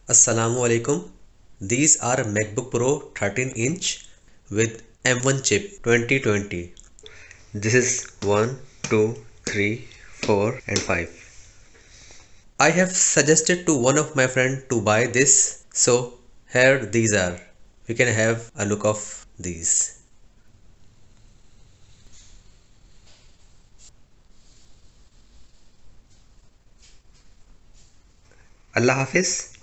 Assalamu alaikum. These are MacBook Pro 13-inch with M1 chip 2020. This is 1, 2, 3, 4 and 5. I have suggested to one of my friend to buy this, so here these are. We can have a look of these. Allah Hafiz.